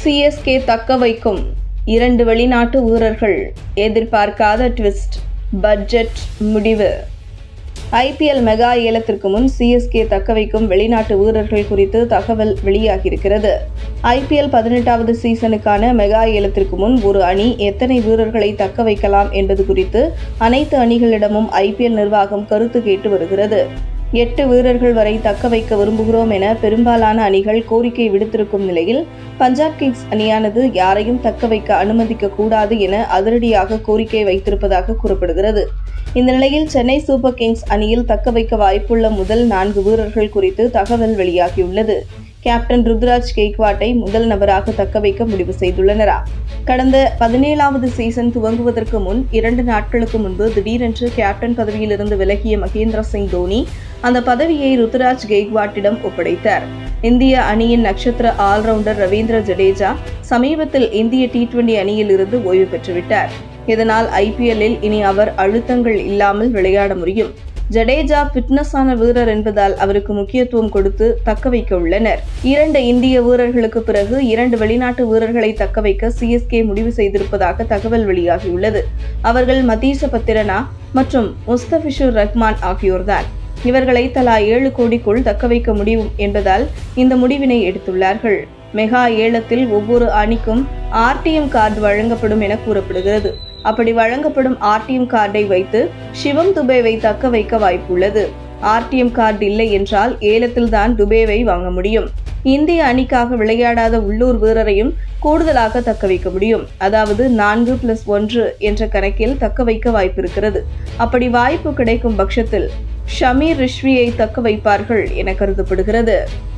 CSK தக்க வைக்கும் 2 வெளிநாட்டு வீரர்கள், எதிர்பார்க்காத ட்விஸ்ட், பட்ஜெட் முடிவு. ஐபிஎல் மெகா ஏலத்திற்கு முன் சிஎஸ்கே தக்க வைக்கும் வெளிநாட்டு வீரர்கள் குறித்து தகவல் வெளியாகியிருக்கிறது. ஐபிஎல் 18வது சீசனுக்கான மெகா ஏலத்திற்கு முன் ஒரு அணி எத்தனை வீரர்களை தக்க வைக்கலாம் என்பது குறித்து அனைத்து அணிகளிடமும் ஐபிஎல் நிர்வாகம் கருத்து கேட்டு வருகிறது. 8 வீரர்கள் வரை தக்க வைக்க விரும்புகிறோம் என பெரும்பாலான அணிகள் கோரிக்கை விடுத்திருக்கும் நிலையில் பஞ்சாப் கிங்ஸ் அணியானது யாரையும் தக்க வைக்க அனுமதிக்க கூடாது என அதிரடியாக கோரிக்கை வைத்திருப்பதாக கூறப்படுகிறது. இந்த நிலையில் சென்னை சூப்பர் கிங்ஸ் அணியில் தக்க வைக்க வாய்ப்புள்ள முதல் 4 வீரர்கள் குறித்து தகவல் வெளியாகியுள்ளது. கேப்டன் ருத்ராஜ் கெய்க்வாட்டை முதல் நபராக தக்க வைக்க முடிவு செய்துள்ளனரா? கடந்த 17வது சீசன் துவங்குவதற்கு முன் 2 நாட்களுக்கு முன்பு திடீரென்று கேப்டன் பதவியிலிருந்து விலகிய மகேந்திர சிங் தோனி அந்த பதவியை ருத்ராஜ் கெய்க்வாட்டிடம் ஒப்படைத்தார். இந்திய அணியின் நட்சத்திர ஆல்ரவுண்டர் ரவீந்திர ஜடேஜா சமீபத்தில் இந்திய T20 அணியில் இருந்து ஓய்வு பெற்றுவிட்டார். இதனால் ஐபிஎல்லில் இனி அவர் அழுத்தங்கள் இல்லாமல் விளையாட முடியும். ஜடேஜா பிட்னஸான வீரர் என்பதால் அவருக்கு முக்கியத்துவம் கொடுத்து தக்க வைக்க உள்ளனர். 2 இந்திய வீரர்களுக்கு பிறகு 2 வெளிநாட்டு வீரர்களை தக்க வைக்க சிஎஸ்கே முடிவு செய்திருப்பதாக தகவல் வெளியாகியுள்ளது. அவர்கள் மதீச பத்திரனா மற்றும் முஸ்தபிஷுர் ரஹ்மான் ஆகியோர்தான். இவர்களை தலா 7 கோடிக்குள் தக்க வைக்க முடியும் என்பதால் இந்த முடிவினை எடுத்துள்ளார்கள். மெகா ஏலத்தில் ஒவ்வொரு அணிக்கும் RTM கார்டு வழங்கப்படும் என கூறப்படுகிறது. அப்படி வழங்கப்படும் RTM கார்டை வைத்து சிவம் துபேவை தக்க வைக்க வாய்ப்புள்ளது. RTM கார்டு இல்லை என்றால் ஏலத்தில்தான் துபேவை வாங்க முடியும். இந்திய அணிக்காக விளையாடாத உள்ளூர் வீரரையும் கூடுதலாக தக்க வைக்க முடியும். அதாவது 4+1 என்ற கணக்கில் தக்க வைக்க வாய்ப்பிருக்கிறது. அப்படி வாய்ப்பு கிடைக்கும் பட்சத்தில் ஷமீர் ரிஷ்வியை தக்க வைப்பார்கள் என கருதப்படுகிறது.